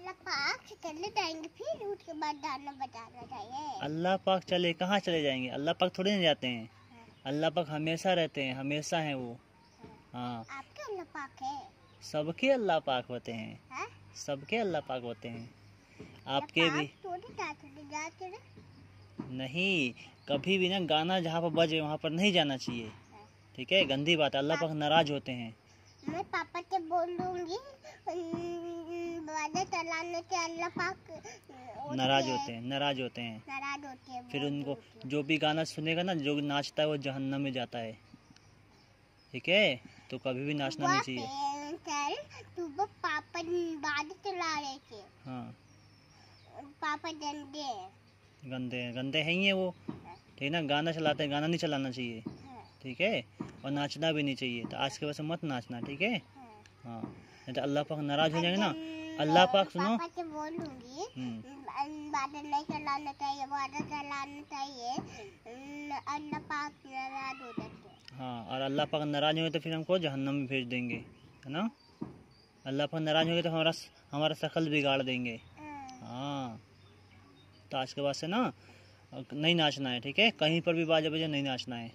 अल्लाह पाक चले जाएंगे, फिर उसके बाद गाना बजाना चाहिए। अल्लाह पाक चले कहाँ चले जाएंगे? अल्लाह पाक थोड़ी नहीं जाते हैं। अल्लाह पाक हमेशा रहते हैं, हमेशा हैं वो। हाँ, आपके अल्लाह पाक है? सबके अल्लाह पाक होते हैं, सबके अल्लाह पाक होते हैं, आपके भी नहीं। कभी भी ना गाना जहाँ पर बजे वहाँ पर नहीं जाना चाहिए, ठीक है? गंदी बात है, अल्लाह पाक नाराज होते हैं। मैं पापा से बोल दूंगी चलाने से अल्लाह पाक नाराज होते हैं, नाराज होते हैं। फिर उनको जो भी गाना सुनेगा ना, जो नाचता है वो जहन्नम में जाता है, ठीक है? तो कभी भी नाचना नहीं चाहिए। तू पापा बाद चला रहे थे। हाँ, पापा गंदे गंदे गंदे हैं ही है वो, ठीक है ना? गाना चलाते हैं, गाना नहीं चलाना चाहिए, ठीक है? और नाचना भी नहीं चाहिए। तो आज के वजह से मत नाचना, ठीक है? हाँ, नहीं तो अल्लाह पाक नाराज हो जाएंगे ना। अल्लाह पाक सुनो, पापा से बोलूंगी बादल नहीं चलाना चाहिए, बादल चलाना चाहिए, अल्लाह पाक नाराज हो जाते। हाँ, और अल्लाह पाक नाराज होंगे तो फिर हमको जहन्नम में भेज देंगे, है ना? अल्लाह पाक नाराज होंगे तो हमारा शकल बिगाड़ देंगे। हाँ, तो आज के बाद से ना नहीं नाचना है, ठीक है? कहीं पर भी बाजा बजे नहीं नाचना है।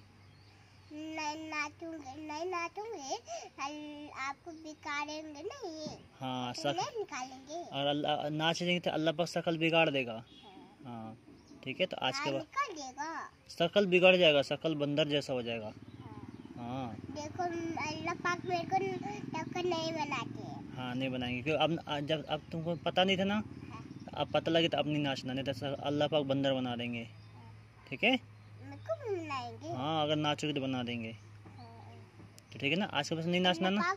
नहीं नाचूंगी, आपको बिगाड़ेंगे नहीं। हाँ, निकालेंगे। और अल्लाह नाचेंगे तो अल्लाह पाक शकल बिगाड़ देगा। हाँ, ठीक है? तो आज के बाद शकल बिगड़ जाएगा, शकल बंदर जैसा हो जाएगा। हाँ, देखो अल्लाह पाक मेरे को टक्कर नहीं बनाते। हाँ, नहीं बनाएंगे क्योंकि अब तुमको पता नहीं था ना, अब पता लगे तो अब नहीं नाचना, नहीं तो अल्लाह पाक बंदर बना देंगे, ठीक है? हाँ, अगर नाचोगे तो बना देंगे, तो ठीक है ना? आज के बाद नहीं नाचना ना।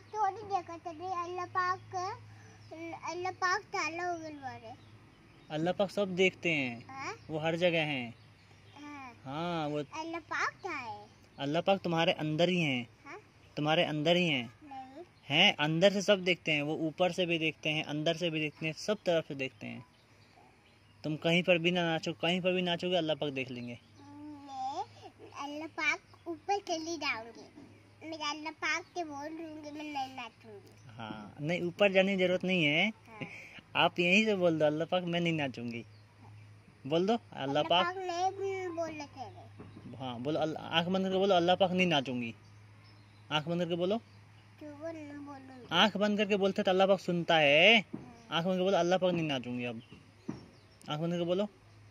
अल्लाह पाक सब देखते हैं, वो हर जगह हैं। हाँ, वो अल्लाह पाक क्या है? अल्लाह पाक तुम्हारे अंदर ही हैं, तुम्हारे अंदर ही हैं। हैं, अंदर से सब देखते हैं, वो ऊपर से भी देखते हैं, अंदर से भी देखते हैं, सब तरफ से देखते हैं। तुम कहीं पर भी ना नाचो, कहीं पर भी नाचोगे अल्लाह पाक देख लेंगे। अल्लाह पाक ऊपर चली जाऊंगी, मैं अल्लाह पाक से बोल दूंगी मैं नहीं नाचूंगी। हाँ, नहीं, ऊपर जाने की जरूरत नहीं है। आप यहीं से बोल दो अल्लाह पाक मैं नहीं नाचूंगी, बोल दो अल्लाह पाक नहीं बोल रहे। हाँ, बोलो, आँख बंद करके बोलो अल्लाह पाक नहीं नाचूंगी। आँख बंद करके बोलो। आँख बंद करके बोलते तो अल्लाह पाक सुनता है। आँख बंद करके बोलो अल्लाह पाक नहीं नाचूंगी। अब आँख बंद करके बोलो,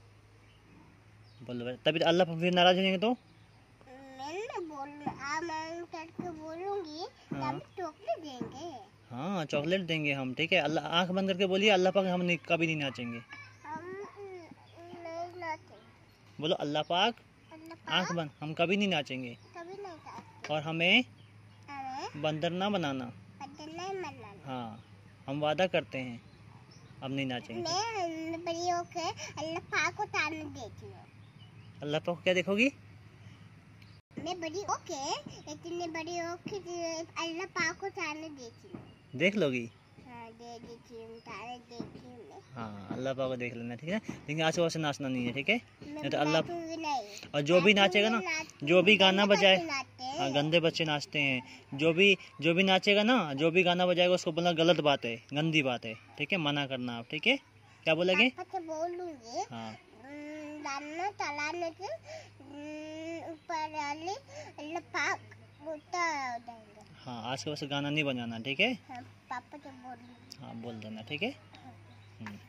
बोलो तभी तो अल्लाह पाक फिर नाराज हो जाएंगे। तो चॉकलेट देंगे। हाँ, चॉकलेट देंगे हम, ठीक है? अल्लाह आँख बंद करके बोलिए अल्लाह पाक हम कभी नहीं नाचेंगे। बोलो अल्लाह पाक आँख बंद, हम कभी नहीं नाचेंगे, और हमें बंदर ना बनाना। हाँ, हम वादा करते हैं अब नहीं नाचेंगे। मैं बड़ी होके अल्लाह पाक को ताने देती हूँ। अल्लाह पाक क्या देखोगी? मैं बड़ी होके, इतनी बड़ी होके अल्लाह पाक को ताने देती हूँ। देख लोगी? हाँ, देती हूँ, ताने देती हूँ। हाँ, अल्लाह पाक को देख लेना, ठीक है? लेकिन आज से नाचना नहीं है, ठीक है? नहीं तो अल्लाह नहीं। और जो भी नाचेगा ना, जो भी गाना बजाए, हाँ, गंदे बच्चे नाचते हैं। जो भी नाचेगा ना, जो भी गाना बजाएगा उसको बोलना गलत बात है, गंदी बात है, ठीक है? मना करना आप, ठीक है? क्या बोलेंगे? हाँ, हाँ, आज के वैसे गाना नहीं बजाना, ठीक है? पापा से बोल, हाँ, बोल देना, ठीक है?